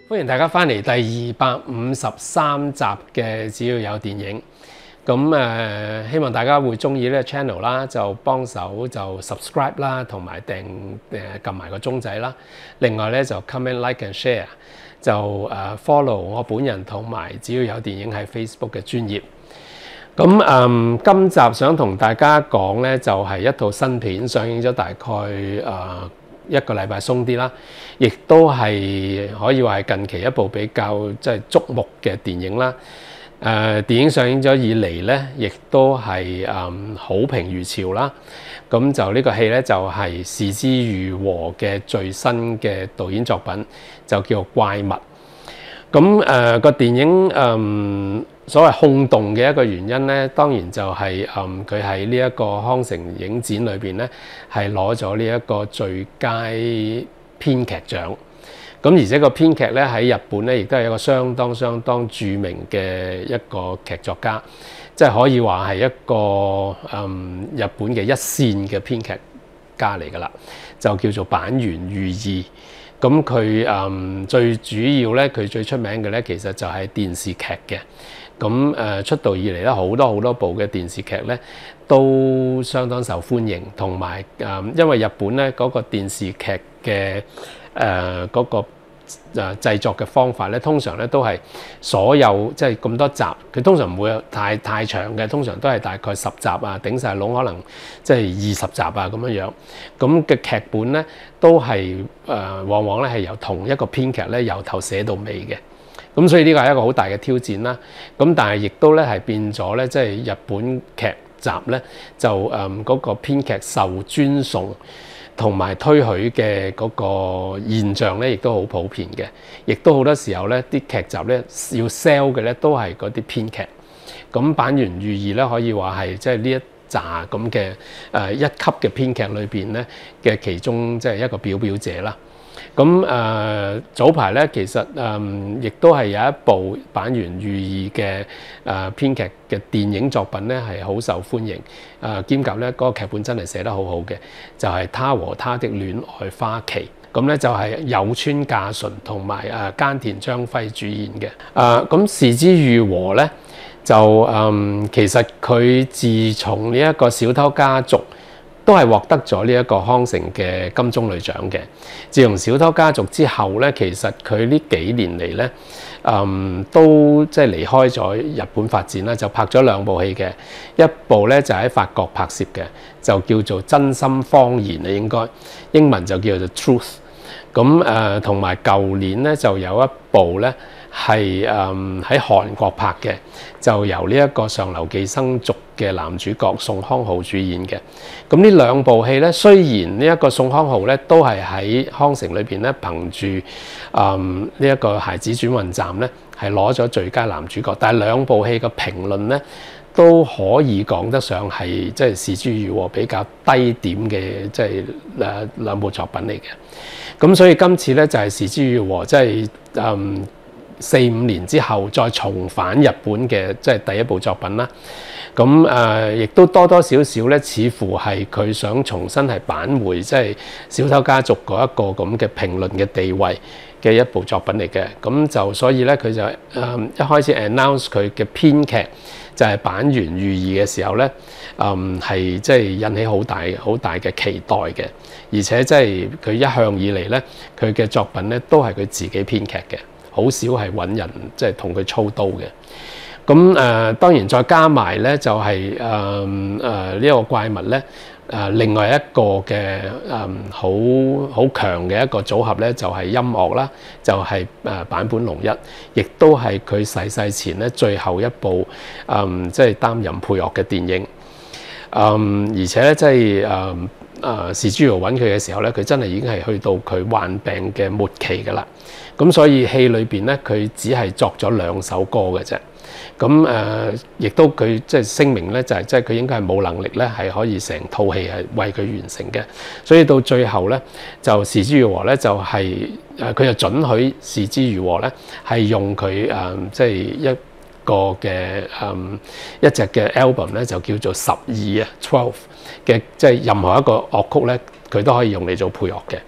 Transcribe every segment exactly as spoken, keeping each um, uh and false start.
歡迎大家翻嚟第二百五十三集嘅只要有電影。咁誒、呃，希望大家會中意呢個 channel 啦，就幫手就 subscribe 啦，同埋訂誒撳埋個鐘仔啦。另外咧就 comment like and share， 就誒、呃、follow 我本人同埋只要有電影喺 Facebook 嘅專頁。咁誒、嗯，今集想同大家講咧，就係、是、一套新片上映咗大概誒、呃、一個禮拜鬆啲啦，亦都係可以話係近期一部比較即係矚目嘅電影啦。誒、呃、電影上映咗以嚟咧，亦都係誒、嗯、好評如潮啦。咁就呢個戲咧就係、是、是枝裕和嘅最新嘅導演作品，就叫做《怪物》。咁誒個電影誒、嗯、所謂轟動嘅一個原因咧，當然就係誒佢喺呢一個康城影展裏邊咧係攞咗呢一個最佳編劇獎。咁而且個編劇咧喺日本咧亦都係一個相當相當著名嘅一個劇作家，即係可以話係一個誒、嗯、日本嘅一線嘅編劇家嚟㗎啦，就叫做坂元裕二。咁佢誒最主要咧，佢最出名嘅咧，其實就係電視劇嘅。咁誒、呃、出道以嚟咧，好多好多部嘅電視劇咧，都相當受歡迎。同埋誒，因為日本咧嗰、那個電視劇嘅誒嗰個誒製作嘅方法咧，通常咧都係所有即係咁多集，佢通常唔會有太太長嘅，通常都係大概十集啊，頂晒籠可能即係二十集啊咁樣樣。咁嘅劇本咧都係誒、呃、往往咧係由同一個編劇咧由頭寫到尾嘅。咁所以呢個係一個好大嘅挑戰啦。咁但係亦都咧係變咗咧，即係日本劇集咧就誒嗰、呃那個編劇受尊崇同埋推許嘅嗰個現象咧，亦都好普遍嘅。亦都好多時候咧，啲劇集咧要 sell 嘅咧都係嗰啲編劇。咁坂元裕二咧可以話係即係呢一紮咁嘅誒一級嘅編劇裏邊咧嘅其中即係一個表表者啦。咁誒、呃、早排咧，其實誒亦都係有一部坂元裕二嘅誒編劇嘅電影作品咧，係好受歡迎。誒、呃、兼夾咧嗰個劇本真係寫得好好嘅，就係、是《他和他的戀愛花期》。咁咧就係有村架純同埋誒菅田將暉主演嘅。誒咁是枝裕和咧就誒、呃、其實佢自從呢一個小偷家族都係獲得咗呢一個康城嘅金棕櫚獎嘅。自從小偷家族之後咧，其實佢呢幾年嚟咧，嗯，都即係離開咗日本發展啦，就拍咗兩部戲嘅。一部咧就喺法國拍攝嘅，就叫做《真心謊言》啊，應該英文就叫做 Truth。咁誒，同埋舊年咧就有一部咧係誒喺韓國拍嘅，就由呢一個上流寄生族嘅男主角宋康昊主演嘅。咁呢兩部戲咧，雖然呢一個宋康昊咧都係喺康城裏邊咧憑住誒呢一個《孩子轉運站》咧係攞咗最佳男主角，但係兩部戲嘅評論咧都可以講得上係即係是枝裕和比較低點嘅即係誒兩部作品嚟嘅。咁所以今次咧就係是枝裕和即係誒四五年之後再重返日本嘅即係第一部作品啦。咁誒亦都多多少少咧，似乎係佢想重新係扳回即係小偷家族嗰一個咁嘅評論嘅地位嘅一部作品嚟嘅。咁就所以咧，佢就誒、嗯、一開始 announce 佢嘅編劇就係坂元裕二嘅時候咧，誒係即係引起好大好大嘅期待嘅。而且即係佢一向以嚟咧，佢嘅作品咧都係佢自己編劇嘅，好少係揾人即係同佢操刀嘅。咁誒、呃、當然再加埋咧，就係誒誒呢個怪物咧，誒、呃、另外一個嘅誒好好強嘅一個組合咧，就係、是、音樂啦，就係、是、誒、呃、坂本龍一，亦都係佢逝世前咧最後一部誒即係擔任配樂嘅電影。誒、呃、而且咧即係誒誒是枝裕和揾佢嘅時候咧，佢真係已經係去到佢患病嘅末期㗎啦。咁所以戲裏邊咧，佢只係作咗兩首歌嘅啫。咁誒，亦、呃、都佢即係聲明咧，就係即係佢應該係冇能力咧，係可以成套戲係為佢完成嘅。所以到最後咧，就是枝裕和咧就係、是、誒，佢就准許是枝裕和咧係用佢誒即係一個嘅誒、嗯、一隻嘅 album 咧，就叫做十二啊 twelve 嘅，即係任何一個樂曲咧，佢都可以用嚟做配樂嘅。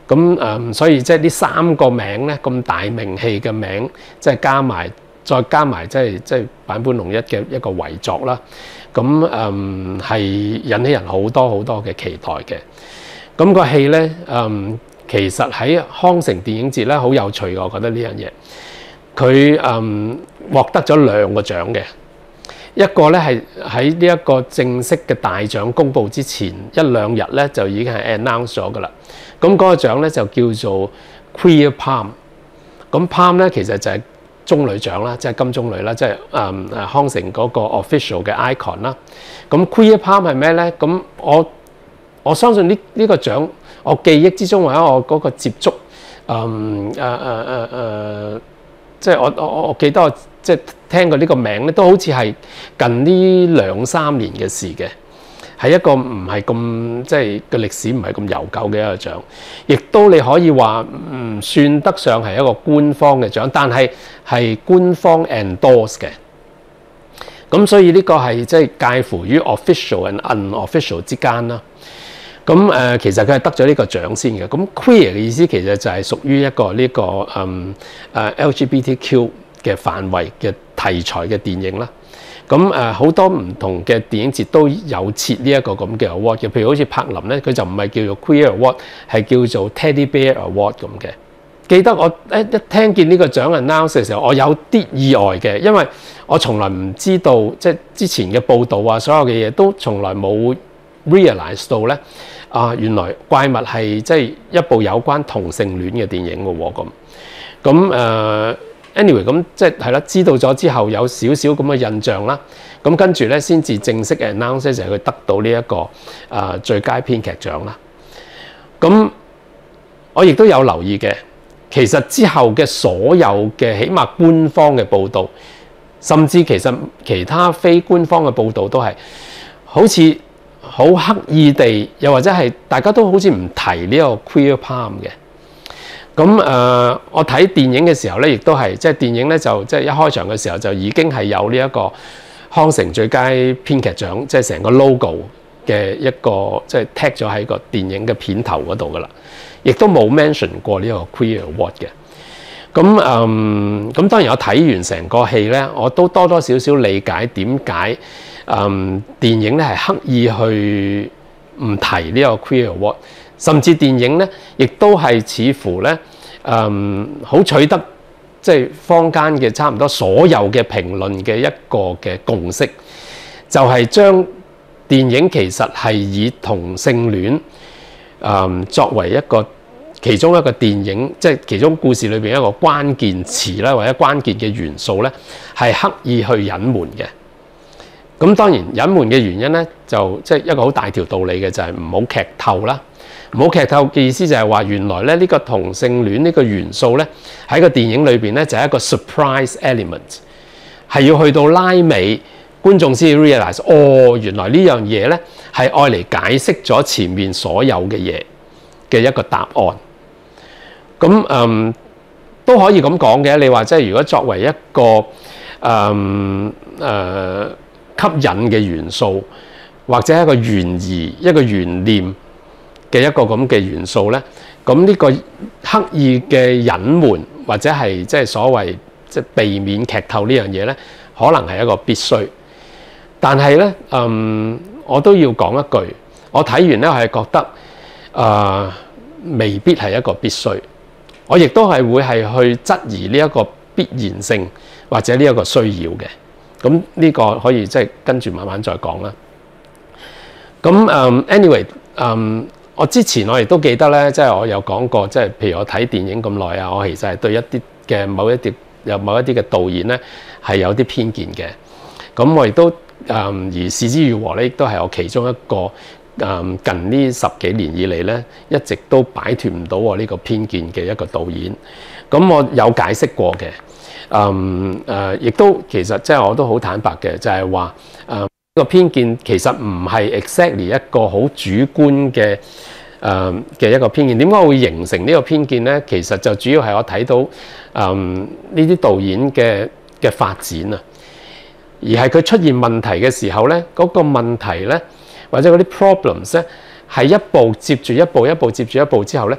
咁誒，所以即係呢三個名咧，咁大名氣嘅名，即係加埋，再加埋即係即係坂本龍一嘅一個遺作啦。咁誒係引起人好多好多嘅期待嘅。咁個戲咧誒，其實喺康城電影節咧好有趣嘅，我覺得呢樣嘢。佢誒獲得咗兩個獎嘅，一個咧係喺呢一個正式嘅大獎公佈之前一兩日咧就已經係 announce 咗㗎啦。咁嗰個獎咧就叫做 Queer Palm。咁 Palm 咧其實就係棕櫚獎啦，即係金棕櫚啦，即係誒誒康城嗰個 official 嘅 icon 啦。咁 Queer Palm 係咩咧？咁我我相信呢呢個獎，我記憶之中或者我嗰個接觸，誒誒誒誒誒，即係我我我記得我即係聽過呢個名咧，都好似係近呢兩三年嘅事嘅。係一個唔係咁即係個歷史唔係咁悠久嘅一個獎，亦都你可以話唔算得上係一個官方嘅獎，但係係官方 endorse 嘅。咁所以呢個係即係介乎於 official and unofficial 之間啦。咁誒、呃、其實佢係得咗呢個獎先嘅。咁 queer 嘅意思其實就係屬於一個呢、這個嗯誒、uh, L G B T Q 嘅範圍嘅題材嘅電影啦。咁誒好多唔同嘅電影節都有設呢一個咁嘅 award 嘅，譬如好似柏林咧，佢就唔係叫做 Queer Award， 係叫做 Teddy Bear Award 咁嘅。記得我一一聽見呢個獎 announce 嘅時候，我有啲意外嘅，因為我從來唔知道，即係之前嘅報導啊，所有嘅嘢都從來冇 realize 到咧。啊，原來怪物係即係一部有關同性戀嘅電影嘅喎，咁咁誒。anyway 咁即係係啦，知道咗之後有少少咁嘅印象啦。咁跟住咧先至正式 announce 就係佢得到呢、這、一個啊、呃、最佳編劇獎啦。咁我亦都有留意嘅，其實之後嘅所有嘅起碼官方嘅報導，甚至其實其他非官方嘅報導都係好似好刻意地，又或者係大家都好似唔提呢個 Queer Palm 嘅。咁誒、呃，我睇電影嘅時候咧，亦都係即係電影咧，就即係一開場嘅時候就已經係有呢一個康城最佳編劇獎，即係成個 logo 嘅一個即係 tag 咗喺個電影嘅片頭嗰度噶啦，亦都冇 mention 過呢個 Queer Award 嘅。咁誒，咁、嗯、當然我睇完成個戲咧，我都多多少少理解點解誒電影咧係刻意去唔提呢個 Queer Award。甚至電影咧，亦都係似乎咧，嗯，好取得即係坊間嘅差唔多所有嘅評論嘅一個嘅共識，就係、是、將電影其實係以同性戀，嗯，作為一個其中一個電影，即係其中故事裏邊一個關鍵詞啦，或者關鍵嘅元素咧，係刻意去隱瞞嘅。咁當然隱瞞嘅原因咧，就即係一個好大條道理嘅，就係唔好劇透啦。唔好劇透嘅意思就係話，原來咧呢個同性戀呢個元素咧喺個電影裏邊咧就係一個 surprise element， 係要去到拉尾，觀眾先 realize 哦，原來呢樣嘢咧係愛嚟解釋咗前面所有嘅嘢嘅一個答案。咁嗯都可以咁講嘅。你話即係如果作為一個誒誒、嗯呃、吸引嘅元素，或者一個懸疑、一個懸念嘅一個咁嘅元素咧，咁呢個刻意嘅隱瞞或者係即係所謂即係避免劇透呢樣嘢咧，可能係一個必須。但係咧，嗯，我都要講一句，我睇完咧，我係覺得啊、呃，未必係一個必須。我亦都係會係去質疑呢一個必然性或者呢一個需要嘅。咁呢個可以即係跟住慢慢再講啦。咁嗯 ，anyway，嗯。我之前我亦都記得咧，即係我有講過，即係譬如我睇電影咁耐啊，我其實係對一啲嘅某一啲有某一啲嘅導演咧係有啲偏見嘅。咁我亦都誒、嗯、而是枝裕和咧，亦都係我其中一個誒、嗯、近呢十幾年以嚟咧，一直都擺脫唔到我呢個偏見嘅一個導演。咁我有解釋過嘅，誒誒亦都其實即係我都好坦白嘅，就係話誒。呢個偏見其實唔係 exactly 一個好主觀嘅誒嘅一個偏見。點解會形成呢個偏見咧？其實就主要係我睇到誒呢啲導演嘅嘅發展啊，而係佢出現問題嘅時候咧，嗰、那個問題咧或者嗰啲 problems 咧係一步接住一步，一步接住一步之後咧，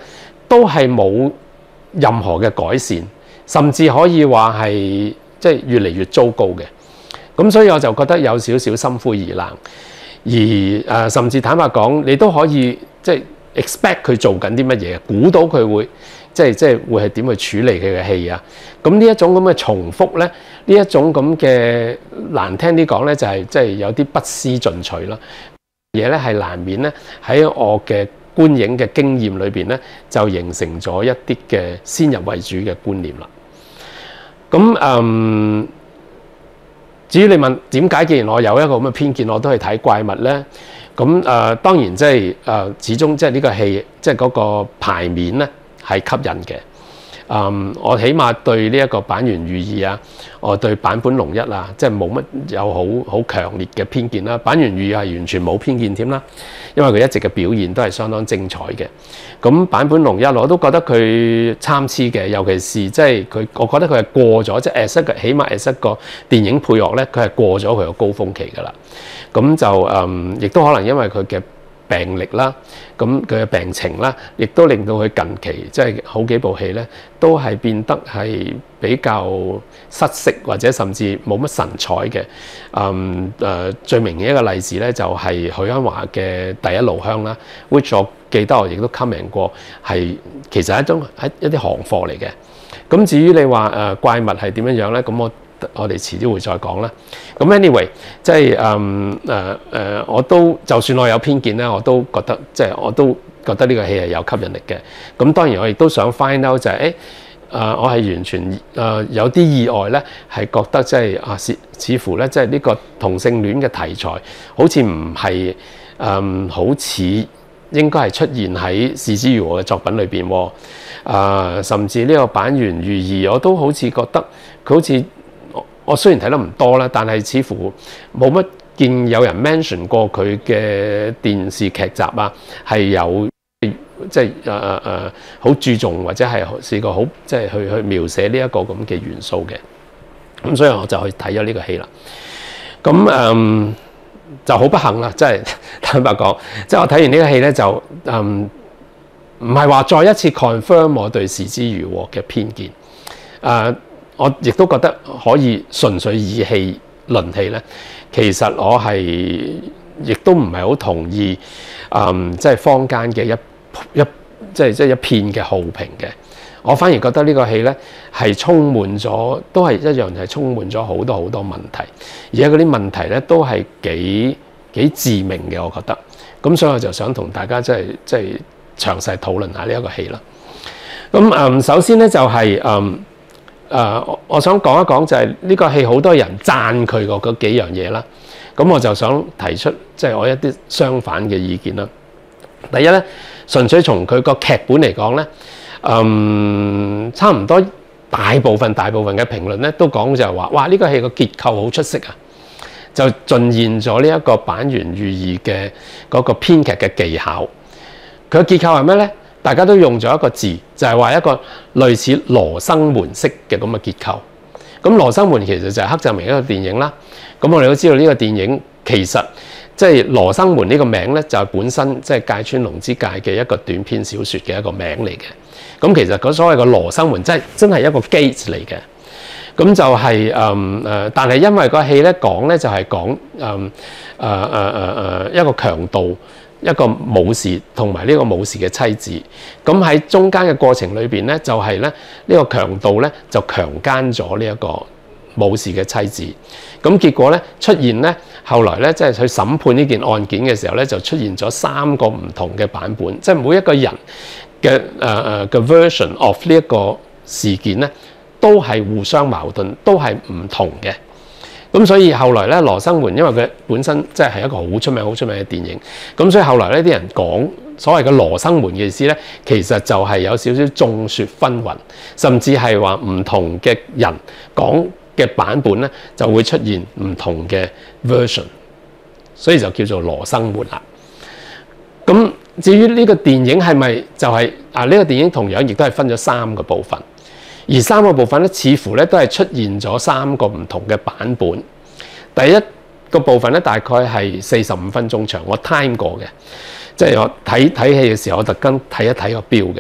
都係冇任何嘅改善，甚至可以話係即係越嚟越糟糕嘅。咁所以我就覺得有少少心灰意冷，而誒、呃、甚至坦白講，你都可以即係 expect 佢做緊啲乜嘢，估到佢會即係即係會係點去處理佢嘅戲啊。咁呢一種咁嘅重複咧，呢一種咁嘅難聽啲講咧，就係即係有啲不思進取啦。嘢咧係難免咧喺我嘅觀影嘅經驗裏邊咧，就形成咗一啲嘅先入為主嘅觀念啦。咁嗯，至於你問點解，既然我有一個咁嘅偏見，我都去睇怪物咧？咁誒、呃、當然即係誒，始終即係呢個戲即係嗰個牌面咧係吸引嘅。嗯，我起碼對呢一個坂元裕二啊，我對坂本龍一啊，即係冇乜有好好強烈嘅偏見啦。坂元裕二係完全冇偏見添啦，因為佢一直嘅表現都係相當精彩嘅。咁坂本龍一我都覺得佢參差嘅，尤其是即係佢，我覺得佢係過咗即係 as 一個，起碼 as 一個電影配樂咧，佢係過咗佢個高峰期㗎啦。咁就誒，亦、嗯、都可能因為佢嘅病歷啦，咁佢嘅病情啦，亦都令到佢近期即係好幾部戲咧，都係變得係比較失色或者甚至冇乜神采嘅。嗯誒、呃，最明顯一個例子咧，就係許鞍華嘅《第一爐香》啦 ，which 我記得我亦都 comment 過，係其實係一種係一啲行貨嚟嘅。咁至於你話誒、呃、怪物係點樣樣咧？咁我我哋遲啲會再講啦。咁 anyway， 即係誒誒誒，我都就算我有偏見咧，我都覺得即係我都覺得呢個戲係有吸引力嘅。咁當然我亦都想 find out 就係、是、誒，誒、呃、我係完全誒、呃、有啲意外咧，係覺得即係啊，似似乎咧即係呢個同性戀嘅題材，好似唔係誒，好似應該係出現喺是枝裕和嘅作品裏邊喎。啊、呃，甚至呢個坂元裕二，我都好似覺得佢好似。我雖然睇得唔多啦，但係似乎冇乜見有人 mention 過佢嘅電視劇集啊，係有即係誒誒誒好注重或者係試過好即係去去描寫呢一個咁嘅元素嘅。咁所以我就去睇咗呢個戲啦。咁誒、嗯、就好不幸啦，即係坦白講，即係我睇完呢個戲咧，就誒唔係話再一次 confirm 我對是枝裕和嘅偏見。誒、呃。我亦都覺得可以純粹以戲論戲咧，其實我係亦都唔係好同意，嗯，即係坊間嘅一一即係即係一片嘅好評嘅。我反而覺得呢個戲咧係充滿咗，都係一樣係充滿咗好多好多問題，而且嗰啲問題咧都係幾幾致命嘅，我覺得。咁所以我就想同大家即係即係詳細討論下呢一個戲啦。咁嗯，首先咧就係、是、嗯。誒、呃，我我想講一講就係呢個戲好多人讚佢個嗰幾樣嘢啦，咁我就想提出即係、就是、我一啲相反嘅意見啦。第一咧，純粹從佢個劇本嚟講咧，嗯，差唔多大部分大部分嘅評論咧都講就係話，哇！呢、這個戲個結構好出色啊，就盡現咗呢一個坂元裕二嘅嗰個編劇嘅技巧。佢嘅結構係咩咧？大家都用咗一個字，就係、是、話一個類似羅生門式嘅咁嘅結構。咁羅生門其實就係黑澤明一個電影啦。咁我哋都知道呢個電影其實即係羅生門呢個名咧，就係本身即係芥川龍之介嘅一個短篇小說嘅一個名嚟嘅。咁其實嗰所謂嘅羅生門真係真係一個 gate 嚟嘅。咁就係誒誒，但係因為個戲咧講咧就係講誒誒誒誒誒一個強盜。一個武士同埋呢個武士嘅妻子，咁喺中間嘅過程裏邊咧，就係咧呢個強盜咧就強姦咗呢一個武士嘅妻子，咁結果咧出現咧，後來咧即係去審判呢件案件嘅時候咧，就出現咗三個唔同嘅版本，即係每一個人嘅誒誒嘅 version of 呢一個事件咧，都係互相矛盾，都係唔同嘅。咁所以後來咧，羅生門因為佢本身即係係一個好出名、好出名嘅電影，咁所以後來呢啲人講所謂嘅羅生門嘅意思咧，其實就係有少少眾說紛紜，甚至係話唔同嘅人講嘅版本咧，就會出現唔同嘅 version， 所以就叫做羅生門啦。咁至於呢個電影係咪就係、是、啊？呢、這個電影同樣亦都係分咗三個部分。而三個部分咧，似乎咧都係出現咗三個唔同嘅版本。第一個部分咧，大概係四十五分鐘長，我 time 過嘅，即係我睇睇戲嘅時候，我特登睇一睇個表嘅。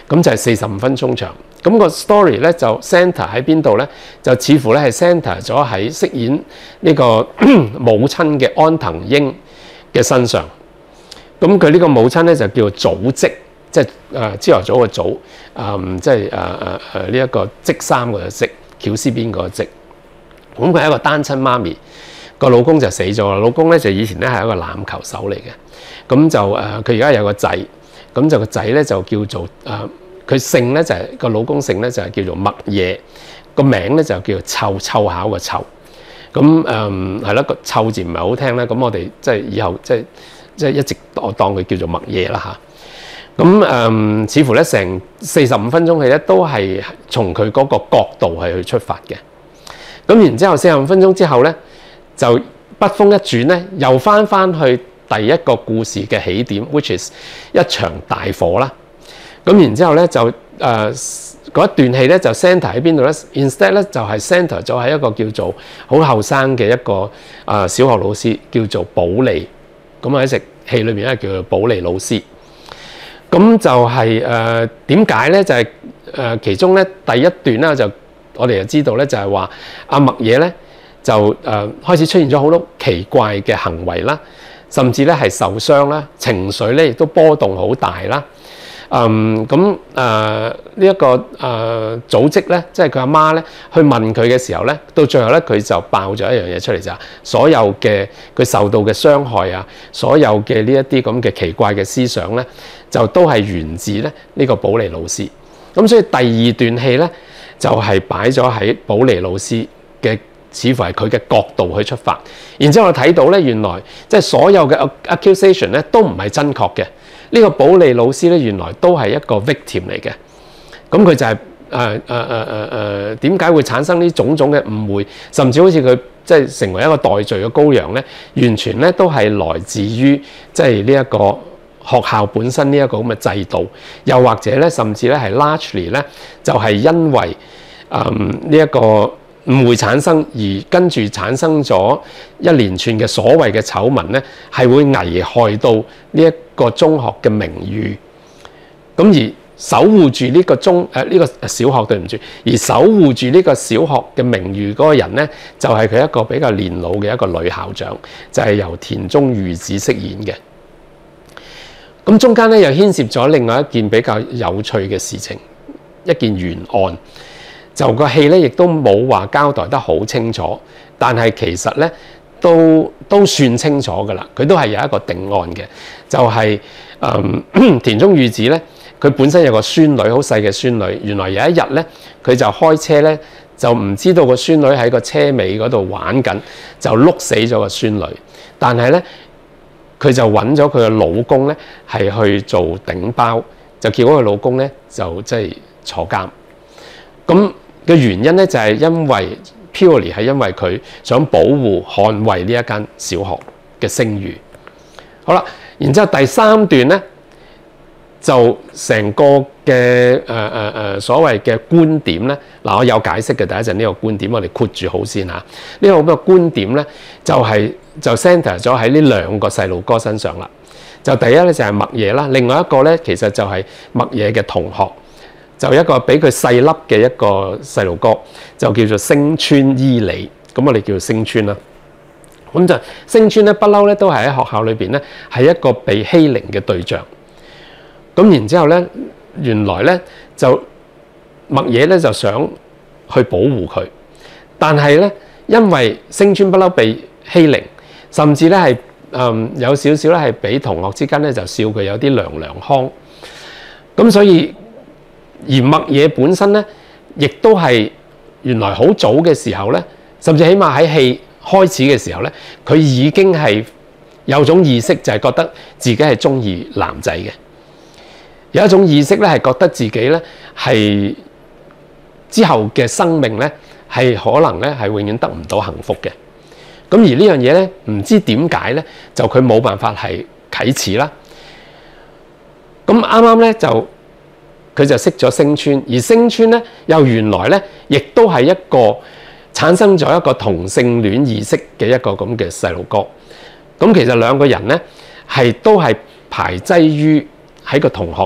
咁就係四十五分鐘長。咁個 story 咧就 centre 喺邊度咧？就似乎咧係 centre 咗喺飾演呢個母親嘅安藤櫻嘅身上。咁佢呢個母親咧就叫做早織，即係誒朝頭早嘅早，誒即係誒誒誒呢一個織衫嗰個織，絞絲邊嗰個織。咁佢係一個單親媽咪，個老公就死咗啦。老公咧就以前咧係一個籃球手嚟嘅，咁就誒佢而家有個仔，咁就個仔咧就叫做誒。呃佢姓咧就係、是、個老公姓咧就係叫做麥野，個名咧就叫做湊湊巧個湊。咁誒係啦，個湊字唔係好聽咧，咁我哋即係以後即係即係一直我當佢叫做麥野啦嚇。咁誒、嗯、似乎咧成四十五分鐘戲咧都係從佢嗰個角度係去出發嘅。咁然之後四十五分鐘之後咧就筆鋒一轉咧，又翻翻去第一個故事嘅起點 ，which is 一場大火啦。咁然之後咧就誒嗰、呃、一段戲咧就 centre 喺邊度咧 ？instead 咧就係 centre 咗喺一個叫做好後生嘅一個誒、呃、小學老師叫做保利。咁啊喺隻戲裏面咧叫做保利老師。咁就係誒點解咧？就係、是、誒、呃、其中咧第一段咧就我哋就知道咧就係話阿麥野咧就誒、呃、開始出現咗好多奇怪嘅行為啦，甚至咧係受傷啦，情緒咧亦都波動好大啦。嗯，咁誒呢一個誒、呃、組織咧，即係佢阿媽咧，去問佢嘅時候咧，到最後咧佢就爆咗一樣嘢出嚟，就係所有嘅佢受到嘅傷害啊，所有嘅呢一啲咁嘅奇怪嘅思想咧，就都係源自咧呢個保利老師。咁所以第二段戲咧，就係擺咗喺保利老師嘅，似乎係佢嘅角度去出發。然之後我睇到咧，原來即係所有嘅 accusation 咧都唔係真確嘅。呢個保利老師咧，原來都係一個 victim 嚟嘅。咁佢就係誒誒誒誒誒點解會產生呢種種嘅誤會，甚至好似佢即係成為一個代罪嘅羔羊咧，完全咧都係來自於即係呢一個學校本身呢一個咁嘅制度，又或者咧，甚至咧係 largely 咧就係因為誒呢一個誤會產生，而跟住產生咗一連串嘅所謂嘅醜聞咧，係會危害到呢一個中學嘅名譽。咁而守護住呢個中誒呢、呃這個小學對唔住，而守護住呢個小學嘅名譽嗰個人咧，就係、是、佢一個比較年老嘅一個女校長，就係、是、由田中裕子飾演嘅。咁中間咧又牽涉咗另外一件比較有趣嘅事情，一件懸案。就個戲咧，亦都冇話交代得好清楚，但係其實咧都都算清楚㗎啦。佢都係有一個定案嘅，就係、是、誒、嗯、田中裕子咧，佢本身有個孫女，好細嘅孫女。原來有一日咧，佢就開車咧，就唔知道個孫女喺個車尾嗰度玩緊，就碌死咗個孫女。但係咧，佢就揾咗佢嘅老公咧，係去做頂包，就叫嗰個老公咧就即係坐監。咁嘅原因咧就係因為 purely 係因為佢想保護捍衛呢一間小學嘅聲譽。好啦，然之後第三段咧就成個嘅誒誒誒所謂嘅觀點咧，嗱我有解釋嘅。第一陣呢個觀點我哋括住好先嚇。呢個咁嘅觀點咧就係、是、就 centre 咗喺呢兩個細路哥身上啦。就第一咧就係麥野啦，另外一個咧其實就係麥野嘅同學。就一個比佢細粒嘅一個細路哥，就叫做星川伊里，咁我哋叫做星川啦。咁就星川咧，不嬲咧都係喺學校裏邊咧係一個被欺凌嘅對象。咁然之後咧，原來咧就麥野咧就想去保護佢，但係咧因為星川不嬲被欺凌，甚至咧係誒有少少咧係俾同學之間咧就笑佢有啲娘娘腔，咁所以。而麥野本身咧，亦都係原來好早嘅時候咧，甚至起碼喺戲開始嘅時候咧，佢已經係有種意識，就係覺得自己係中意男仔嘅。有一種意識咧，係覺得自己咧係之後嘅生命咧係可能咧係永遠得唔到幸福嘅。咁而呢樣嘢咧，唔知點解咧，就佢冇辦法係啟齒啦。咁啱啱咧就。佢就識咗星川，而星川咧又原來咧，亦都係一個產生咗一個同性戀意識嘅一個咁嘅細路哥。咁其實兩個人咧係都係排擠於喺個同學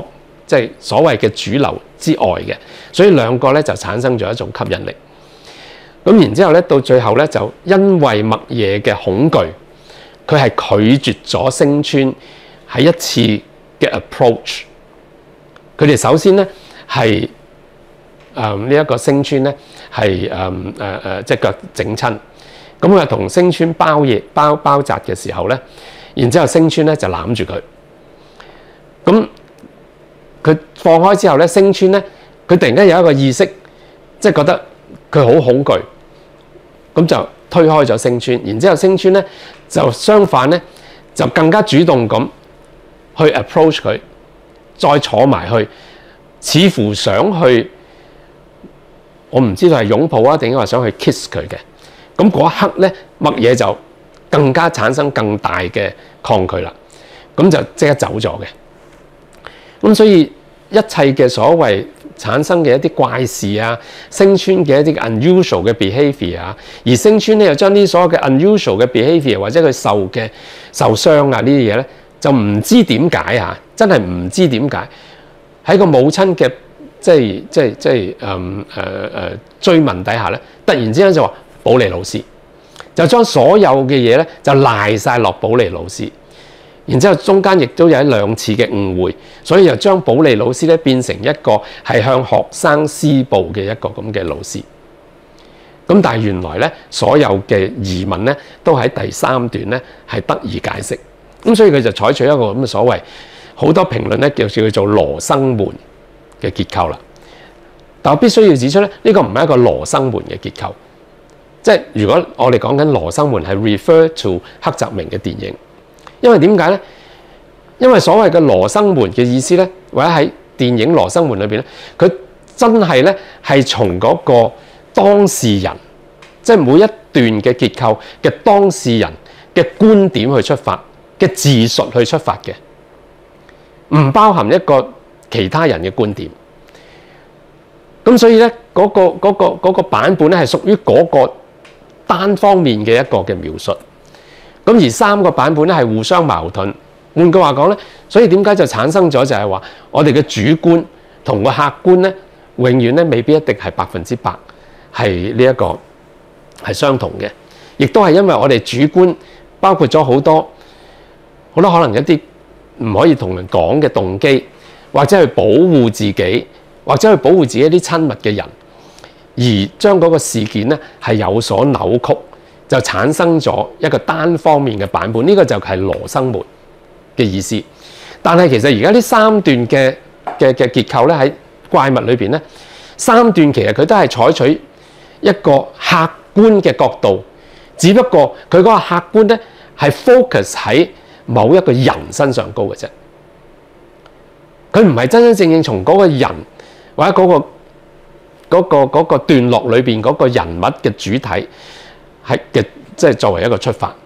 即係所謂嘅主流之外嘅，所以兩個咧就產生咗一種吸引力。咁然之後咧，到最後咧就因為麥野嘅恐懼，佢係拒絕咗星川喺一次嘅 approach。佢哋首先咧係誒呢一個星川咧係誒誒誒隻腳整親，咁佢同星川包嘢包包紮嘅時候咧，然之後星川咧就攬住佢，咁佢放開之後咧，星川咧佢突然間有一個意識，即係覺得佢好恐懼，咁就推開咗星川，然之後星川咧就相反咧就更加主動咁去 approach 佢，再坐埋去，似乎想去，我唔知道係擁抱啊定係話想去 kiss 佢嘅。咁嗰一刻咧，麥野就更加產生更大嘅抗拒啦，咁就即刻走咗嘅。咁所以一切嘅所謂產生嘅一啲怪事啊，星川嘅一啲 unusual 嘅 behaviour 啊，而星川咧又將啲所有嘅 unusual 嘅 behaviour 或者佢受嘅受傷啊呢啲嘢咧，就唔知點解啊，真係唔知點解喺個母親嘅即係即係即係誒誒誒追問底下咧，突然之間就話保利老師，就將所有嘅嘢咧就賴晒落保利老師。然之後中間亦都有一兩次嘅誤會，所以就將保利老師咧變成一個係向學生施暴嘅一個咁嘅老師。咁但係原來咧所有嘅疑問咧都喺第三段咧係得以解釋。咁所以佢就採取一個咁嘅所謂好多評論咧叫叫做羅生門嘅結構啦。但我必須要指出咧，呢個唔係一個羅生門嘅結構。即係如果我哋講緊羅生門係 refer to 黑澤明嘅電影。因為點解咧？因為所謂嘅羅生門嘅意思咧，或者喺電影羅生門裏邊咧，佢真係咧係從嗰個當事人，即係每一段嘅結構嘅當事人嘅觀點去出發嘅自述去出發嘅，唔包含一個其他人嘅觀點。咁所以咧，嗰個嗰個嗰個版本咧係屬於嗰個單方面嘅一個嘅描述。咁而三個版本咧係互相矛盾。換句話講咧，所以點解就產生咗就係話，我哋嘅主觀同個客觀咧，永遠咧未必一定係百分之百係呢一個係相同嘅。亦都係因為我哋主觀包括咗好多好多可能一啲唔可以同人講嘅動機，或者去保護自己，或者去保護自己一啲親密嘅人，而將嗰個事件咧係有所扭曲。就產生咗一個單方面嘅版本，呢、這個就係羅生門嘅意思。但係其實而家呢三段嘅嘅嘅結構咧，喺怪物裏邊咧，三段其實佢都係採取一個客觀嘅角度，只不過佢嗰個客觀咧係 focus 喺某一個人身上高嘅啫。佢唔係真真正正從嗰個人或者嗰、那個嗰、那個嗰、那個段落裏邊嗰個人物嘅主體。係嘅，即係作為一個出發。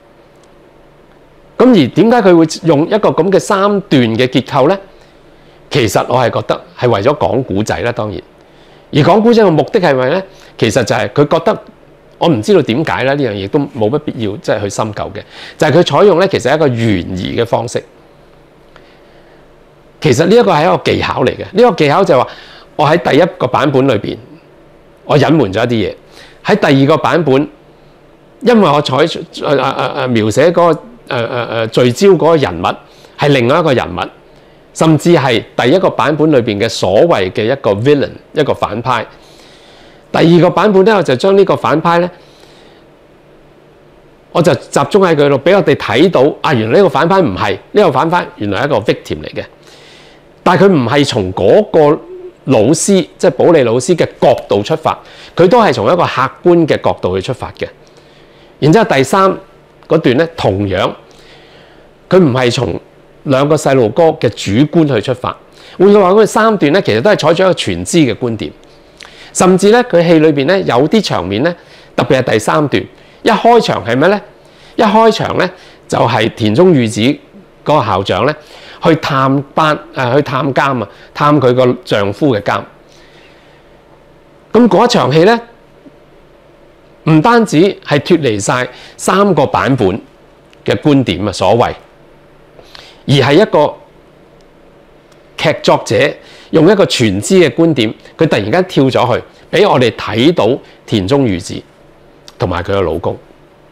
咁而點解佢會用一個咁嘅三段嘅結構咧？其實我係覺得係為咗講古仔啦，當然。而講古仔嘅目的係咪咧？其實就係佢覺得，我唔知道點解咧，呢樣嘢都冇乜必要即係去深究嘅。就係、是、佢採用咧，其實係一個懸疑嘅方式。其實呢一個係一個技巧嚟嘅。呢、這個技巧就係話，我喺第一個版本裏邊，我隱瞞咗一啲嘢。喺第二個版本。因為我採誒誒誒描寫嗰、那個誒誒誒聚焦嗰個人物係另外一個人物，甚至係第一個版本裏邊嘅所謂嘅一個 villain 一個反派。第二個版本咧，我就將呢個反派咧，我就集中喺佢度，俾我哋睇到啊，原來呢個反派唔係呢個反派，原來係一個 victim 嚟嘅。但係佢唔係從嗰個老師，即係保利老師嘅角度出發，佢都係從一個客觀嘅角度去出發嘅。然之後第三嗰段咧，同樣佢唔係從兩個細路哥嘅主觀去出發。換句話講，佢三段咧其實都係採取一個全知嘅觀點，甚至咧佢戲裏邊咧有啲場面咧，特別係第三段一開場係咩咧？一開場咧就係、是、田中裕子嗰個校長咧去探班誒、呃、去探監啊，探佢個丈夫嘅監。咁嗰一場戲咧。唔單止係脫離晒三個版本嘅觀點啊，所謂，而係一個劇作者用一個全知嘅觀點，佢突然間跳咗去，俾我哋睇到田中裕子同埋佢嘅老公。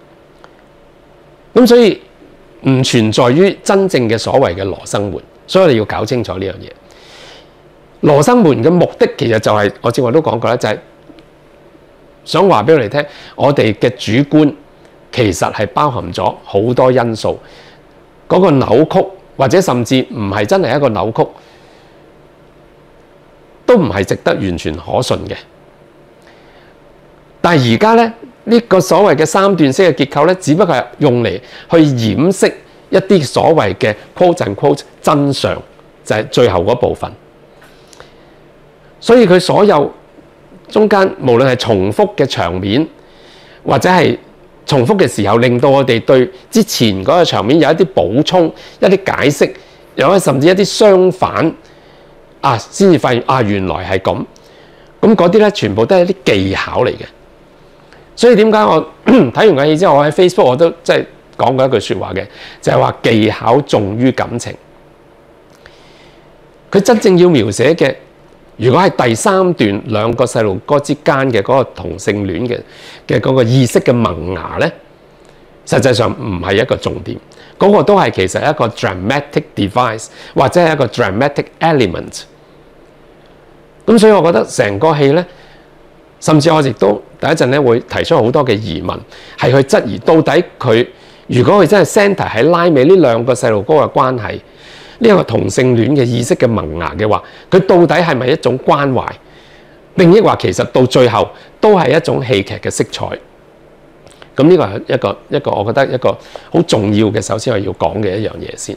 咁所以唔存在於真正嘅所謂嘅羅生門，所以我哋要搞清楚呢樣嘢。羅生門嘅目的其實就係、是、我之前都講過啦，就係、是、想話俾我哋聽，我哋嘅主觀其實係包含咗好多因素，嗰、那個扭曲或者甚至唔係真係一個扭曲，都唔係值得完全可信嘅。但係而家咧，呢、這個所謂嘅三段式嘅結構咧，只不過係用嚟去掩飾一啲所謂嘅 quote and quote 真相，就係、是、最後嗰部分。所以佢所有中間無論係重複嘅場面，或者係重複嘅時候，令到我哋對之前嗰個場面有一啲補充、一啲解釋，有甚至一啲相反啊，先至發現啊，原來係咁。咁嗰啲咧，全部都係一啲技巧嚟嘅。所以點解我睇完個戲之後，我喺 Facebook 我都即係講過一句説話嘅，就係話技巧重於感情。佢真正要描寫嘅，如果係第三段兩個細路哥之間嘅嗰個同性戀嘅嘅嗰個意識嘅萌芽咧，實際上唔係一個重點，嗰、那個都係其實一個 dramatic device 或者係一個 dramatic element。咁所以我覺得成個戲咧，甚至我亦都第一陣咧會提出好多嘅疑問，係去質疑到底佢如果佢真係 center 喺拉尾呢兩個細路哥嘅關係，呢一個同性戀嘅意識嘅萌芽嘅話，佢到底係咪一種關懷，並抑或其實到最後都係一種戲劇嘅色彩？咁呢個係一個一個我覺得一個好重要嘅，首先我要講嘅一樣嘢先。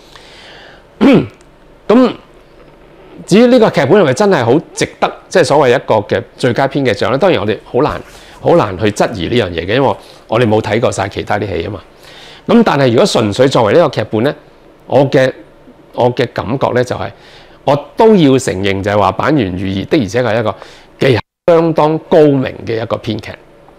咁至於呢個劇本係咪真係好值得即係、就是、所謂一個嘅最佳編劇獎咧？當然我哋好難好難去質疑呢樣嘢嘅，因為我哋冇睇過晒其他啲戲啊嘛。咁但係如果純粹作為呢個劇本咧，我嘅我嘅感覺咧就係、是、我都要承認就係話坂元裕二的而且確係一個技巧相當高明嘅一個編劇，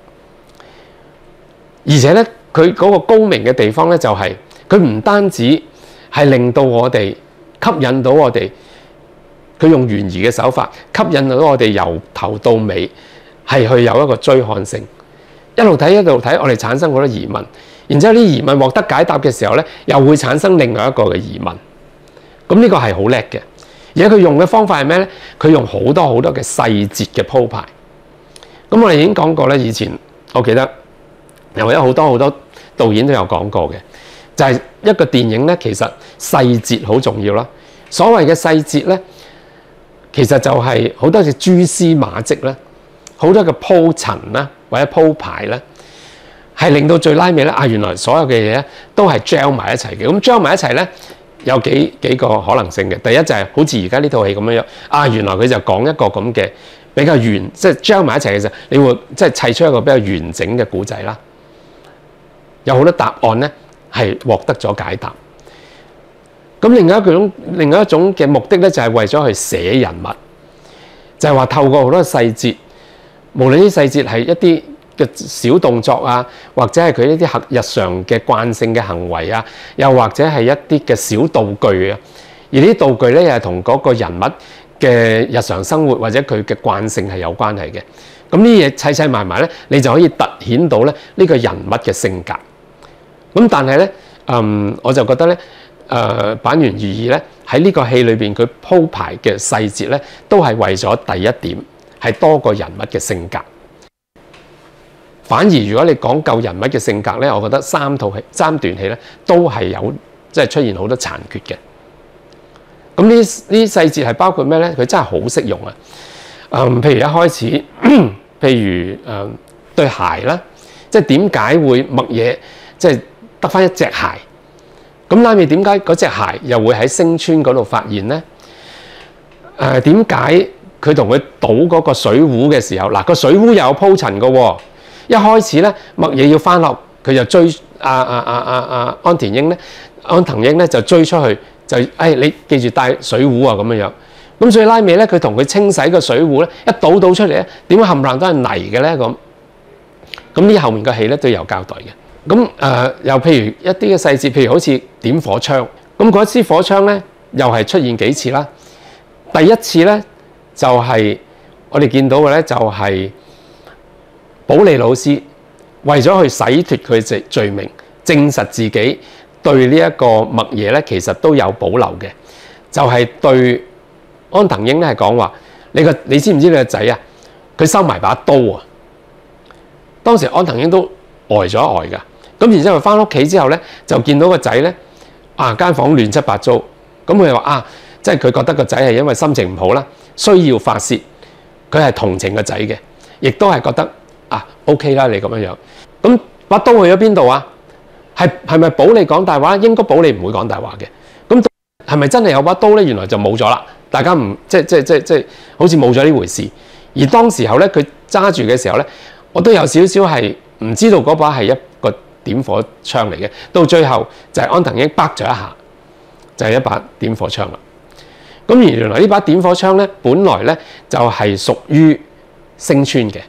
而且咧佢嗰個高明嘅地方咧就係佢唔單止係令到我哋吸引到我哋。佢用懸疑嘅手法吸引到我哋由頭到尾係去有一個追看性，一路睇一路睇，我哋產生好多疑問，然之後啲疑問獲得解答嘅時候咧，又會產生另外一個嘅疑問。咁呢個係好叻嘅，而且佢用嘅方法係咩咧？佢用好多好多嘅細節嘅鋪排。咁我哋已經講過咧，以前我記得又有好多好多導演都有講過嘅，就係一個電影咧，其實細節好重要啦。所謂嘅細節咧，其實就係好多嘅蛛絲馬跡啦，好多嘅鋪陳啦，或者鋪排啦，係令到最拉尾咧啊！原來所有嘅嘢咧都係 gel 埋一齊嘅。咁 gel 埋一齊咧有幾幾個可能性嘅。第一就係好似而家呢套戲咁樣樣啊，原來佢就講一個咁嘅比較完，即係 gel 埋一齊嘅時候，你會即係砌出一個比較完整嘅故仔啦。有好多答案咧係獲得咗解答。咁另外一種另外一種嘅目的咧，就係為咗去寫人物，就係話透過好多細節，無論啲細節係一啲嘅小動作啊，或者係佢一啲日常嘅慣性嘅行為啊，又或者係一啲嘅小道具啊，而呢啲道具咧又係同嗰個人物嘅日常生活或者佢嘅慣性係有關係嘅。咁呢啲嘢砌砌埋埋咧，你就可以突顯到咧呢個人物嘅性格。咁但係咧，嗯，我就覺得咧。誒坂元裕二咧喺呢個戲裏邊，佢鋪排嘅細節咧，都係為咗第一點係多個人物嘅性格。反而如果你講究人物嘅性格咧，我覺得三套戲三段戲咧都係有即係出現好多殘缺嘅。咁呢呢細節係包括咩咧？佢真係好識用啊！嗯，譬如一開始，譬如誒、呃、對鞋啦，即係點解會麥野即係得返一隻鞋？咁拉尾點解嗰隻鞋又會喺星村嗰度發現咧？誒點解佢同佢倒嗰個水壺嘅時候，嗱、個水壺又有鋪陳嘅喎。一開始咧，麥野要翻學，佢就追阿阿阿阿阿安田英咧，安藤英咧就追出去，就誒、哎、你記住帶水壺啊咁樣樣。咁所以拉尾咧，佢同佢清洗個水壺咧，一倒倒出嚟咧，點解冚唪唥都係泥嘅咧？咁咁呢後面個戲咧都有交代嘅。咁誒、呃、又譬如一啲嘅細節，譬如好似點火槍，咁嗰支火槍咧又係出現幾次啦。 第一次咧就係、是、我哋見到嘅咧就係、是、保利老師為咗去洗脫佢罪罪名，證實自己對呢一個麥野咧其實都有保留嘅，就係、是、對安藤英咧係講話：你個你知唔知你個仔啊？佢收埋把刀啊！當時安藤英都呆咗一呆㗎。咁然之後翻屋企之後咧，就見到個仔咧啊間房亂七八糟。咁佢就話啊，即係佢覺得個仔係因為心情唔好啦，需要發泄。佢係同情個仔嘅，亦都係覺得啊 OK 啦，你咁樣樣。咁把刀去咗邊度啊？係係咪保利講大話？應該保利唔會講大話嘅。咁係咪真係有把刀咧？原來就冇咗啦。大家唔即即即即好似冇咗呢回事。而當時候咧，佢揸住嘅時候咧，我都有少少係唔知道嗰把係一個點火槍嚟嘅。到最後就係安藤英啪咗一下，就係、是、一把點火槍啦。咁而原來呢把點火槍咧，本來咧就係屬於星川嘅。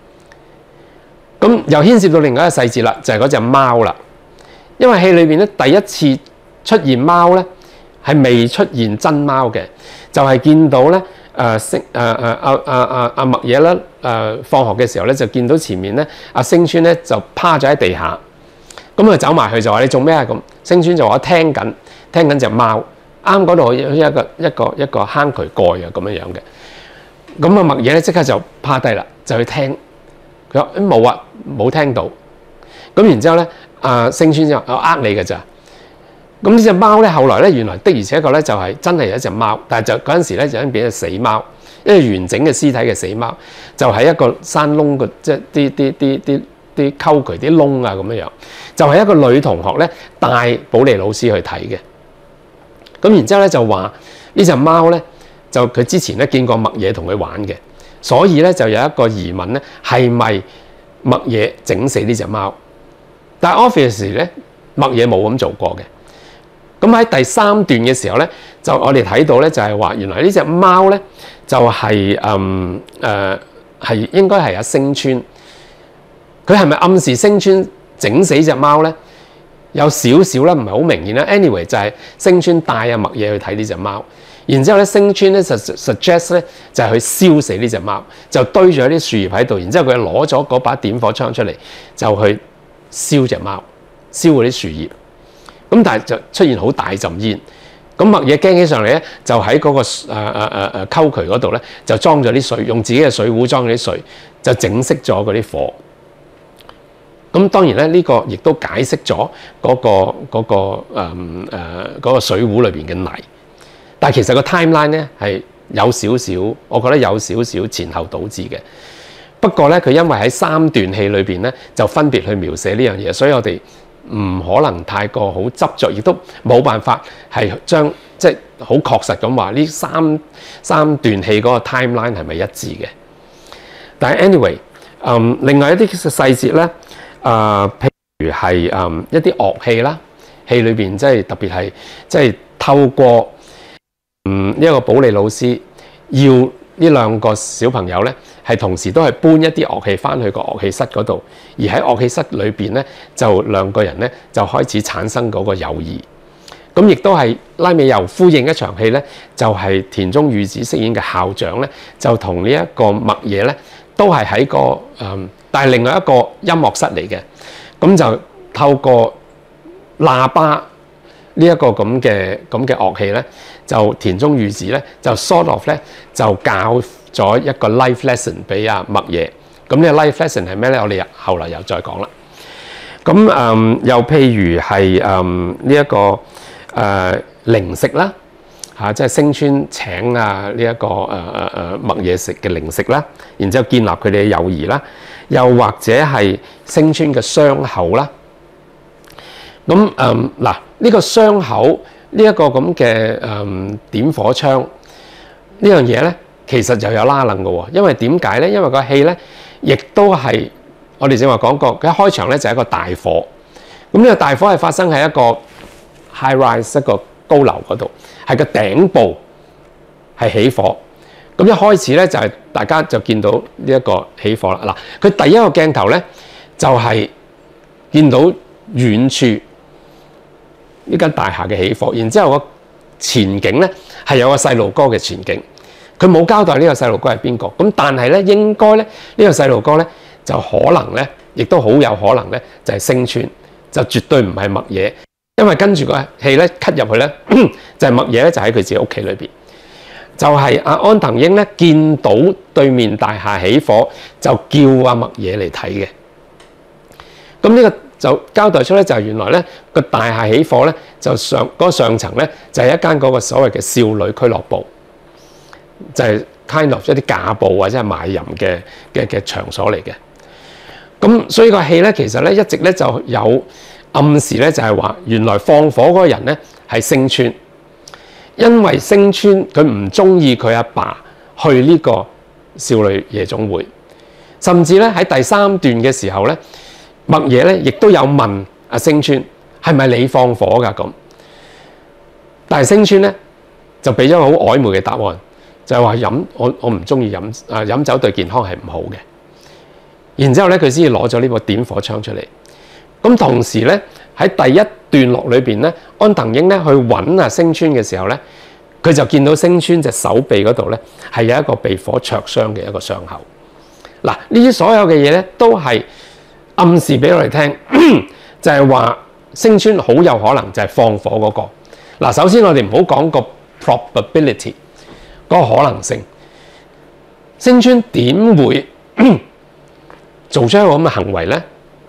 咁又牽涉到另外一個細節啦，就係嗰隻貓啦。因為戲裏邊咧第一次出現貓咧，係未出現真貓嘅，就係、是、見到咧誒星誒誒阿阿阿阿麥野咧誒放學嘅時候咧，就見到前面咧阿星川咧就趴咗喺地下。咁佢走埋去就話：你做咩啊？咁星川就話：我聽緊聽緊隻貓。啱嗰度好似一個一個一個坑渠蓋啊咁樣樣嘅。咁啊麥野咧即刻就趴低啦，就去聽。佢話：冇啊，冇聽到。咁然之後咧，啊星川就話：我呃你㗎咋？咁呢隻貓咧，後來咧原來的而且確咧就係真係有一隻貓，但係就嗰陣時咧就已經變咗死貓，一個完整嘅屍體嘅死貓，就喺一個山窿個即係啲啲啲啲啲溝渠啲窿啊咁樣樣，就係、是、一個女同學咧帶保利老師去睇嘅。咁然之後咧就話呢隻貓咧就佢之前咧見過麥野同佢玩嘅，所以咧就有一個疑問咧係咪麥野整死呢隻貓？但係 obviously 咧麥野冇咁做過嘅。咁喺第三段嘅時候咧，就我哋睇到咧就係話原來呢隻貓咧就係誒誒係應該係阿星川。佢係咪暗示星川整死隻貓咧？有少少啦，唔係好明顯啦。anyway 就係星川帶阿麥野去睇呢隻貓，然之後咧星川咧就 suggest 咧就係去燒死呢隻貓，就堆咗啲樹葉喺度，然之後佢攞咗嗰把點火槍出嚟就去燒隻貓，燒嗰啲樹葉。咁但係就出現好大陣煙，咁麥野驚起上嚟咧，就喺嗰、那個誒誒誒誒溝渠嗰度咧，就裝咗啲水，用自己嘅水壺裝咗啲水，就整熄咗嗰啲火。咁當然咧，呢、這個亦都解釋咗嗰、那個嗰、那個誒誒嗰個水壺裏邊嘅泥。但係其實個 timeline 咧係有少少，我覺得有少少前後倒置嘅。不過咧，佢因為喺三段戲裏邊咧，就分別去描寫呢樣嘢，所以我哋唔可能太過好執着，亦都冇辦法係將即係好確實咁話呢三三段戲嗰個 timeline 係咪一致嘅？但係 anyway，嗯，另外一啲細節咧，啊、呃，譬如係嗯一啲樂器啦，戲裏邊即係特別係即係透過嗯呢一個保利老師要呢兩個小朋友咧，係同時都係搬一啲樂器翻去個樂器室嗰度，而喺樂器室裏邊咧，就兩個人咧就開始產生嗰個友誼。咁亦都係拉美又呼應一場戲咧，就係、是、田中裕子飾演嘅校長咧，就同呢一個麥野咧，都係喺個誒、嗯，但係另外一個音樂室嚟嘅。咁就透過喇叭呢一個咁嘅咁嘅樂器咧，就田中裕子咧就 sort of 咧就教咗一個 life lesson 俾阿麥野。咁呢個 life lesson 係咩咧？我哋後來又再講啦。咁誒、嗯、又譬如係誒呢一個誒、呃、零食啦，嚇、啊、即係星川請啊呢一、這個誒誒誒麥野食嘅零食啦，然之後建立佢哋嘅友誼啦，又或者係星川嘅傷口啦。咁誒嗱呢個傷口呢一個咁嘅誒點火槍呢樣嘢咧，其實就有拉楞嘅喎。因為點解咧？因為個戲咧，亦都係我哋正話講過，佢一開場咧就係一個大火。咁呢個大火係發生喺一個 high rise 一個高樓嗰度，係個頂部係起火。咁一開始咧就係、是、大家就見到呢一個起火啦。嗱，佢第一個鏡頭咧就係、是、見到遠處呢間大廈嘅起火，然之後個前景咧係有個細路哥嘅前景，佢冇交代呢個細路哥係邊個。咁但係咧應該咧呢個細路哥咧就可能咧，亦都好有可能咧就係星川，就絕對唔係麥野，因為跟住個戲咧 cut 入去咧就係麥野咧就喺佢自己屋企裏邊。就係阿安藤櫻咧見到對面大廈起火，就叫阿麥野嚟睇嘅。咁呢個就交代出咧，就係原來咧個大廈起火咧，就上嗰個上層咧就係一間嗰個所謂嘅少女俱樂部，就係 kind of 一啲架步或者係賣淫嘅嘅嘅場所嚟嘅。咁所以個戲咧其實咧一直咧就有暗示咧，就係話原來放火嗰個人咧係星川。因為星川佢唔中意佢阿爸去呢個少女夜總會，甚至咧喺第三段嘅時候咧，麥野咧亦都有問阿星川係咪你放火㗎咁，但係星川咧就俾咗個好曖昧嘅答案，就係話飲我我唔中意飲啊飲酒對健康係唔好嘅。然之後咧佢先至攞咗呢個點火槍出嚟。咁同時咧喺第一段落裏邊咧，安藤櫻咧去揾阿星川嘅時候咧，佢就見到星川隻手臂嗰度咧係有一個被火灼傷嘅一個傷口。嗱，呢啲所有嘅嘢咧都係暗示俾我哋聽，就係話星川好有可能就係放火嗰個。嗱，首先我哋唔好講個 probability 嗰個可能性，星川點會做出一個咁嘅行為咧？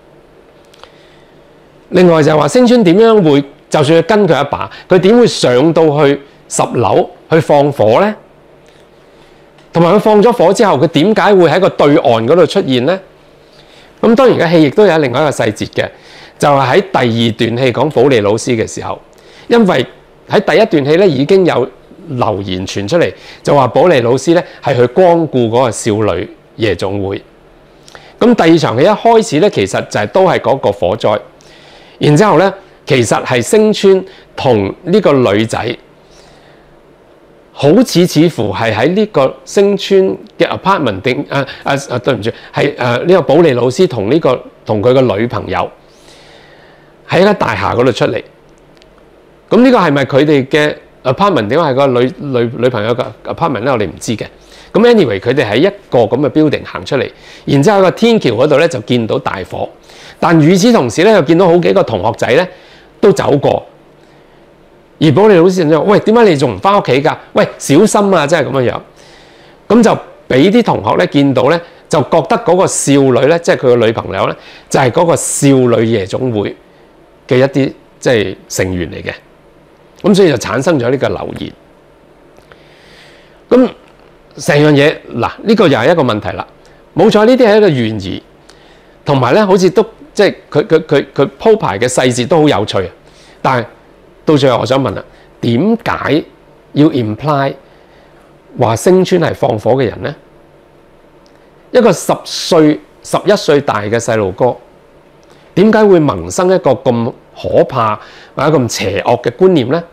另外就係話星川點樣會，就算佢跟佢阿爸，佢點會上到去十樓去放火咧？同埋佢放咗火之後，佢點解會喺個對岸嗰度出現咧？咁當然嘅戲亦都有另外一個細節嘅，就係喺第二段戲講保利老師嘅時候，因為喺第一段戲咧已經有流言傳出嚟，就話保利老師咧係去光顧嗰個少女夜總會。咁第二場戲一開始咧，其實就係都係嗰個火災。然之後咧，其實係星川同呢個女仔，好似似乎係喺呢個星川嘅 apartment 定啊啊啊對唔住，係誒呢個保利老師同呢、這個同佢個女朋友喺一間大廈嗰度出嚟。咁呢個係咪佢哋嘅 apartment？點解係個女女女朋友嘅 apartment 咧？我哋唔知嘅。咁 anyway， 佢哋喺一個咁嘅 building 行出嚟，然之後喺個天橋嗰度咧就見到大火。但與此同時咧，又見到好幾個同學仔咧都走過，而保利老師就話：喂，點解你仲唔翻屋企㗎？喂，小心啊！即係咁樣樣，咁就俾啲同學咧見到咧，就覺得嗰個少女咧，即係佢個女朋友咧，就係嗰個少女夜總會嘅一啲即係成員嚟嘅。咁所以就產生咗呢個流言。咁成樣嘢嗱，呢個又係一個問題啦。冇錯，呢啲係一個懸疑，同埋咧好似都。即係佢佢佢佢鋪排嘅細節都好有趣啊！但係到最後，我想問啦，點解要 imply 話星川係放火嘅人咧？一個十歲、十一歲大嘅細路哥，點解會萌生一個咁可怕或者咁邪惡嘅觀念咧？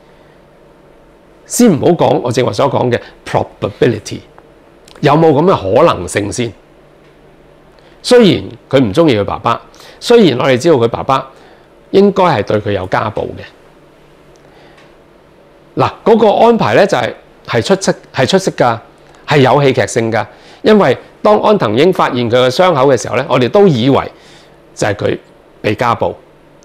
先唔好講我正話所講嘅 probability， 有冇咁嘅可能性先？雖然佢唔中意佢爸爸，雖然我哋知道佢爸爸應該係對佢有家暴嘅。嗱，嗰個安排咧就係係出色係出色㗎，係有戲劇性㗎。因為當安藤櫻發現佢嘅傷口嘅時候咧，我哋都以為就係佢被家暴。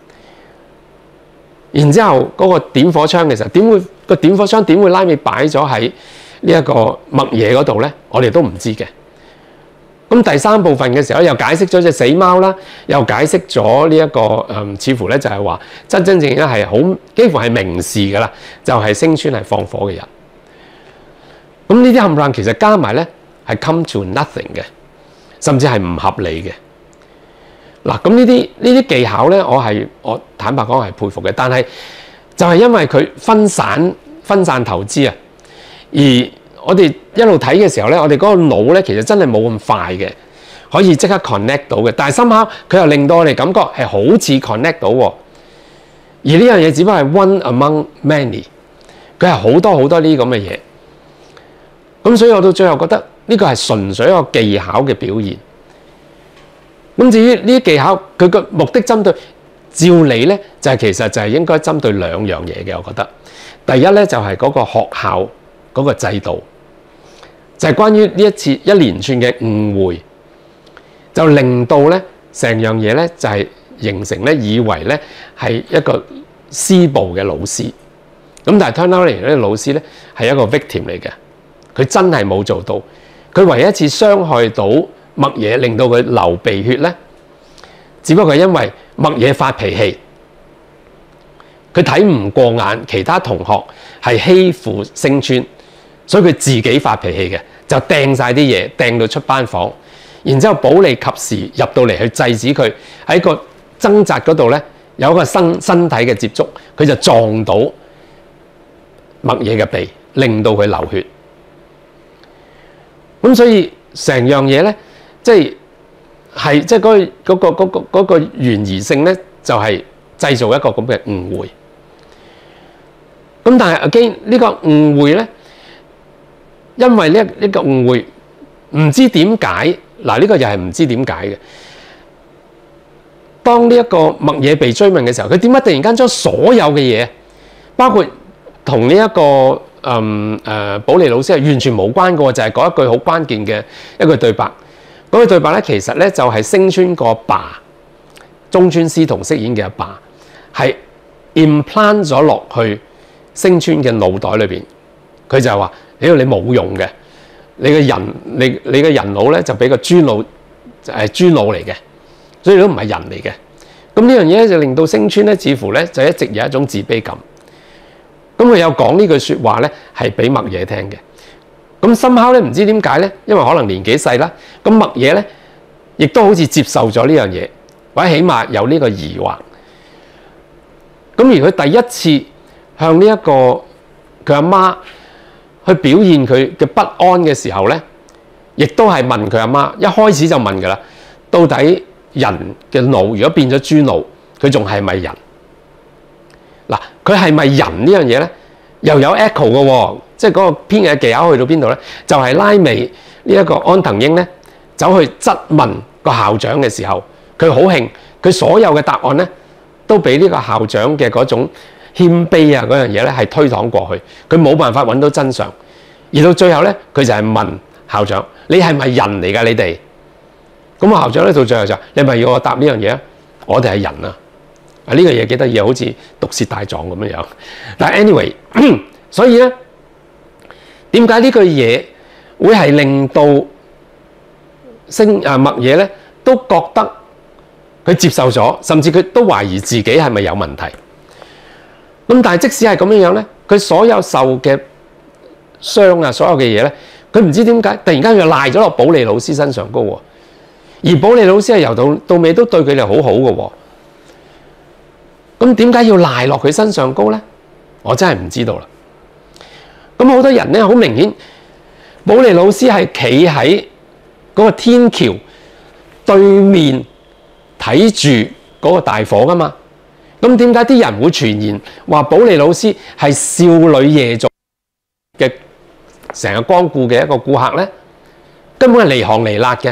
然之後嗰個點火槍嘅時候，點會個點火槍點會拉尾擺咗喺呢一個麥野嗰度咧？我哋都唔知嘅。咁第三部分嘅時候又解釋咗隻死貓啦，又解釋咗呢一個誒、嗯，似乎咧就係話真真正正係好幾乎係明示㗎啦，就係、是、星川係放火嘅人。咁呢啲冚唪唥其實加埋咧係 come to nothing 嘅，甚至係唔合理嘅。嗱，咁呢啲呢啲技巧咧，我係我坦白講係佩服嘅，但係就係因為佢分散分散投資啊，而我哋一路睇嘅時候咧，我哋嗰個腦咧其實真係冇咁快嘅，可以即刻 connect 到嘅。但係深刻佢又令到我哋感覺係好似 connect 到喎。而呢樣嘢只不過係 one among many， 佢係好多好多呢啲咁嘅嘢。咁所以我到最後覺得呢個係純粹一個技巧嘅表現。咁至於呢啲技巧，佢個目的針對照理咧就係、其實就係應該針對兩樣嘢嘅，我覺得。第一咧就係、是、嗰個學校嗰個制度，就係、是、關於呢一次一連串嘅誤會，就令到咧成樣嘢咧就係、是、形成咧以為咧係一個施暴嘅老師，咁但係 turn out 嚟呢個老師咧係一個 victim 嚟嘅，佢真係冇做到，佢唯一一次傷害到麥野令到佢流鼻血咧，只不過係因為麥野發脾氣，佢睇唔過眼其他同學係欺負星川，所以佢自己發脾氣嘅，就掟晒啲嘢，掟到出班房，然之後保利及時入到嚟去制止佢，喺個掙扎嗰度咧有一個身身體嘅接觸，佢就撞到麥野嘅鼻，令到佢流血。咁所以成樣嘢咧，即係係即係嗰個嗰個嗰個嗰個懸疑性咧，就係製造一個咁嘅誤會。咁但係 again 呢個誤會咧，因為呢呢個誤會唔知點解，嗱呢個又係唔知點解嘅。當呢一個麥野被追問嘅時候，佢點解突然間將所有嘅嘢，包括同呢一個嗯誒、呃、保利老師係完全冇關嘅，就係、是、嗰一句好關鍵嘅一句對白。嗰句對白咧，其實咧就係星川個爸中村獅童飾演嘅阿爸，係 implant 咗落去星川嘅腦袋裏邊。佢就係話：屌你冇用嘅，你嘅人你你嘅人腦咧就俾個豬腦誒豬腦嚟嘅。所以都唔係人嚟嘅，咁呢樣嘢就令到星川咧，似乎咧就一直有一種自卑感。咁佢有講呢句説話咧，係俾麥野聽嘅。咁深刻咧，唔知點解咧，因為可能年紀細啦。咁麥野咧，亦都好似接受咗呢樣嘢，或者起碼有呢個疑惑。咁而佢第一次向呢一個佢阿媽去表現佢嘅不安嘅時候咧，亦都係問佢阿媽，一開始就問㗎啦，到底人嘅腦如果變咗豬腦，佢仲係咪人？嗱，佢係咪人呢樣嘢咧？又有 echo 嘅喎，即係嗰個編嘅技巧去到邊度咧？就係、是、拉尾呢一個安藤英咧，走去質問個校長嘅時候，佢好興，佢所有嘅答案咧都俾呢個校長嘅嗰種謙卑啊嗰樣嘢咧係推搪過去，佢冇辦法揾到真相，而到最後咧，佢就係問校長：你係咪人嚟㗎？你哋？咁啊，校長咧到最後就：你咪要我答呢樣嘢啊？我哋係人啊！啊，呢個嘢幾得意啊，好似毒舌大狀咁樣樣。但係 anyway， 所以咧，點解呢句嘢會係令到星啊麥野咧都覺得佢接受咗，甚至佢都懷疑自己係咪有問題？咁但係即使係咁樣樣咧，佢所有受嘅傷啊，所有嘅嘢咧，佢唔知點解突然間又賴咗落保利老師身上高喎。而保利老師係由到到尾都對佢哋好好嘅喎，咁點解要賴落佢身上高咧？我真係唔知道啦。咁好多人咧，好明顯，保利老師係企喺嗰個天橋對面睇住嗰個大火噶嘛。咁點解啲人會傳言話保利老師係少女夜族嘅成日光顧嘅一個顧客咧？根本係離行離辣嘅。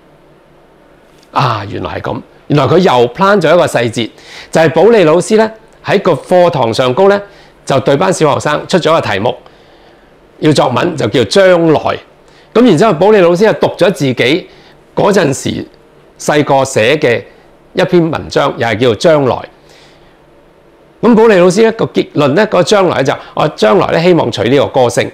啊，原來係咁，原來佢又 plan 咗一個細節，就係、是、保利老師咧喺個課堂上高咧，就對班小學生出咗個題目，要作文就叫將來。咁然之後，保利老師就讀咗自己嗰陣時細個寫嘅一篇文章，又係叫做將來。咁保利老師一個結論咧，個將來就我將來咧希望娶呢個歌星。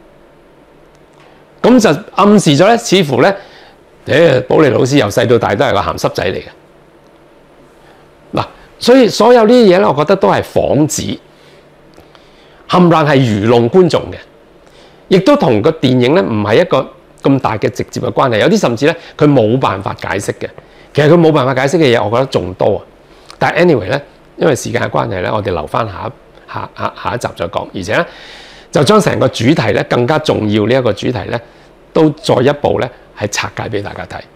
咁就暗示咗咧，似乎咧。誒，保利老師由細到大都係個鹹濕仔嚟嘅。嗱，所以所有呢啲嘢咧，我覺得都係幌子，冚唪唥係愚弄觀眾嘅，亦都同個電影咧唔係一個咁大嘅直接嘅關係。有啲甚至咧，佢冇辦法解釋嘅。其實佢冇辦法解釋嘅嘢，我覺得仲多啊。但係 anyway 咧，因為時間嘅關係咧，我哋留翻下下下下一集再講。而且咧，就將成個主題咧更加重要呢一個主題咧，都再一步咧。係拆解俾大家睇。